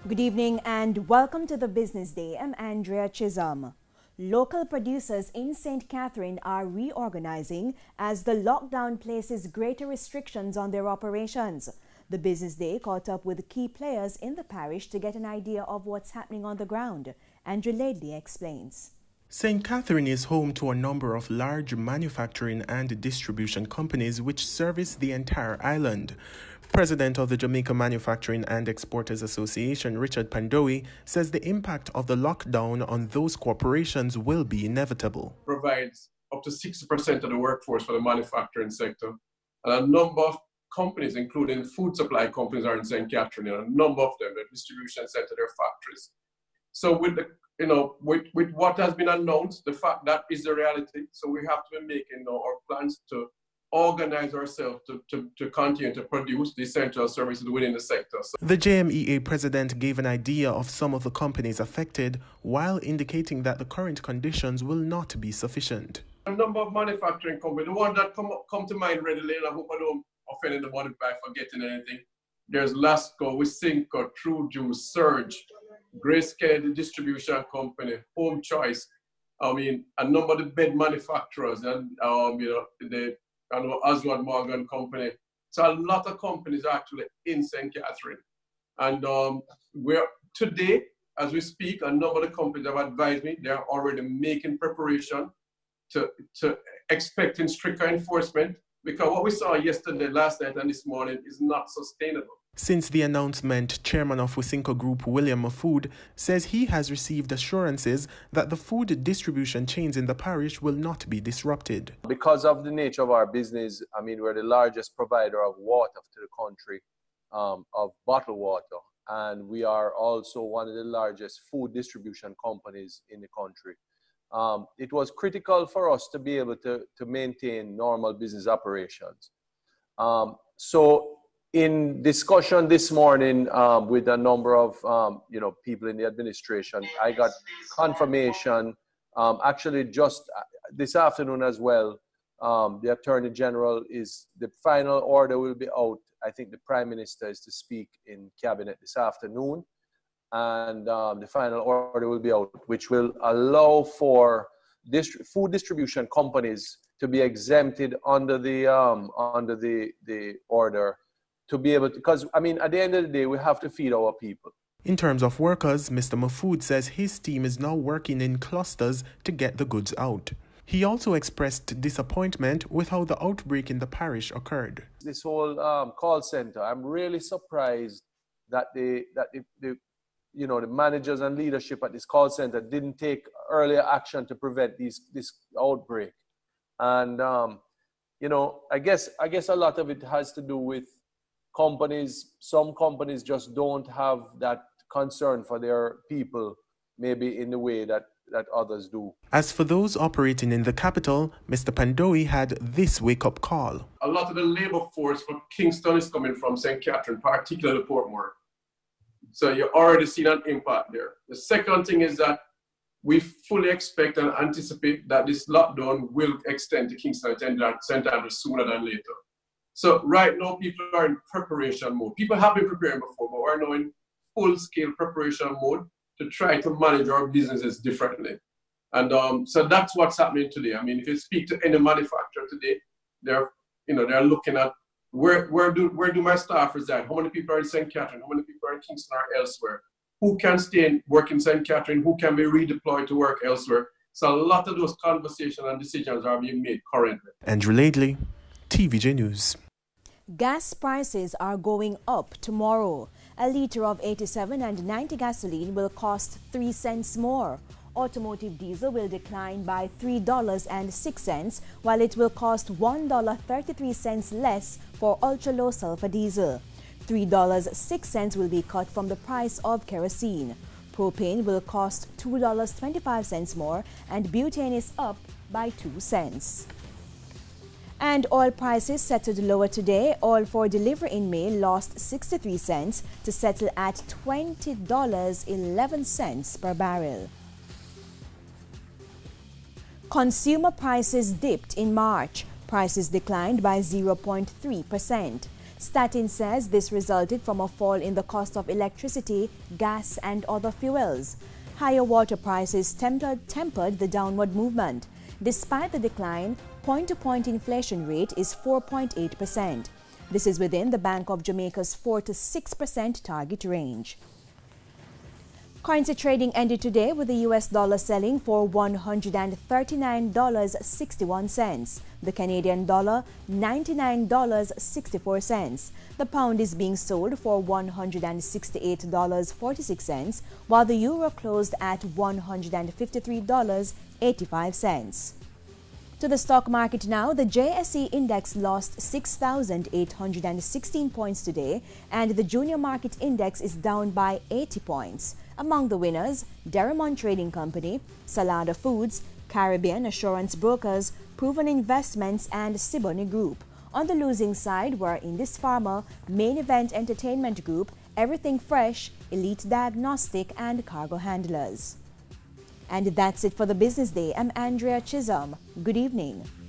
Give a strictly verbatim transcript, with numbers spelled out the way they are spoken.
Good evening and welcome to the Business Day. I'm Andrea Chisholm. Local producers in Saint Catherine are reorganizing as the lockdown places greater restrictions on their operations. The Business Day caught up with key players in the parish to get an idea of what's happening on the ground. Andrew Laidley explains. Saint Catherine is home to a number of large manufacturing and distribution companies which service the entire island. President of the Jamaica Manufacturing and Exporters Association, Richard Pandowi, says the impact of the lockdown on those corporations will be inevitable. Provides up to sixty percent of the workforce for the manufacturing sector. And a number of companies, including food supply companies, are in Saint Catherine, and a number of them, their distribution center, their factories. So with the, you know, with, with what has been announced, the fact that is the reality. So we have to be making you know, our plans to organize ourselves to, to, to continue to produce the essential services within the sector. So the J M E A president gave an idea of some of the companies affected while indicating that the current conditions will not be sufficient. A number of manufacturing companies, the ones that come, come to mind readily, and I hope I don't offend anybody by forgetting anything. There's Lasco, Wisynco, True Juice, Surge, Grace Kennedy Distribution Company, Home Choice. I mean, a number of the bed manufacturers and um, you know, the I know Oswald Morgan Company. So a lot of companies are actually in Saint Catherine. And um, we're today, as we speak, a number of the companies have advised me they're already making preparation to, to expecting stricter enforcement, because what we saw yesterday, last night, and this morning is not sustainable. Since the announcement, Chairman of Wisynco Group, William Mafood, says he has received assurances that the food distribution chains in the parish will not be disrupted. Because of the nature of our business, I mean, we're the largest provider of water to the country, um, of bottled water, and we are also one of the largest food distribution companies in the country. Um, it was critical for us to be able to, to maintain normal business operations. Um, so in discussion this morning um, with a number of um, you know, people in the administration, I got confirmation, um, actually just this afternoon as well. Um, the Attorney General is, the final order will be out. I think the Prime Minister is to speak in Cabinet this afternoon. And um, the final order will be out, which will allow for dist food distribution companies to be exempted under the um, under the the order, to be able to, because I mean, at the end of the day, we have to feed our people. In terms of workers, Mister Mafood says his team is now working in clusters to get the goods out. He also expressed disappointment with how the outbreak in the parish occurred. This whole um, call center, I'm really surprised that they that the, the you know, the managers and leadership at this call center didn't take earlier action to prevent these, this outbreak. And, um, you know, I guess, I guess a lot of it has to do with companies. Some companies just don't have that concern for their people, maybe in the way that, that others do. As for those operating in the capital, Mister Pandowi had this wake-up call. A lot of the labor force for Kingston is coming from Saint Catherine, particularly Portmore. So you already see that impact there. The second thing is that we fully expect and anticipate that this lockdown will extend to Kingston and Saint Andrews sooner than later. So right now, people are in preparation mode. People have been preparing before, but we're now in full-scale preparation mode to try to manage our businesses differently. And um, so that's what's happening today. I mean, if you speak to any manufacturer today, they're, you know, they're looking at Where, where, do, where do my staff reside? How many people are in Saint Catherine? How many people are in Kingston or elsewhere? Who can stay and work in Saint Catherine? Who can be redeployed to work elsewhere? So a lot of those conversations and decisions are being made currently. Andrew Laidley, T V J News. Gas prices are going up tomorrow. A litre of eighty-seven and ninety gasoline will cost three cents more. Automotive diesel will decline by three dollars and six cents, while it will cost one dollar and thirty-three cents less for ultra-low sulfur diesel. three dollars and six cents will be cut from the price of kerosene. Propane will cost two dollars and twenty-five cents more, and butane is up by two cents. And oil prices settled lower today. Oil for delivery in May lost sixty-three cents to settle at twenty dollars and eleven cents per barrel. Consumer prices dipped in March. Prices declined by zero point three percent. Statin says this resulted from a fall in the cost of electricity, gas and other fuels. Higher water prices tempered, tempered the downward movement. Despite the decline, point-to-point inflation rate is four point eight percent. This is within the Bank of Jamaica's four to six percent target range. Currency trading ended today with the U S dollar selling for one hundred thirty-nine dollars and sixty-one cents, the Canadian dollar ninety-nine dollars and sixty-four cents. The pound is being sold for one hundred sixty-eight dollars and forty-six cents, while the euro closed at one hundred fifty-three dollars and eighty-five cents. To the stock market now, the J S E index lost six thousand eight hundred sixteen points today, and the junior market index is down by eighty points. Among the winners, Deramont Trading Company, Salada Foods, Caribbean Assurance Brokers, Proven Investments, and Siboney Group. On the losing side were Indus Pharma, Main Event Entertainment Group, Everything Fresh, Elite Diagnostic, and Cargo Handlers. And that's it for the Business Day. I'm Andrea Chisholm. Good evening.